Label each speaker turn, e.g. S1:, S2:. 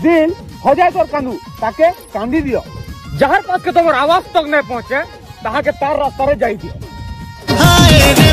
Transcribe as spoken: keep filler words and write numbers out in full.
S1: दिल हो जाए तोर कांदू ताके कांदी दियो जहार पास के तोर आवाज तक नहीं पहुंचे ताहा के तार रास्ता रे जाई दियो।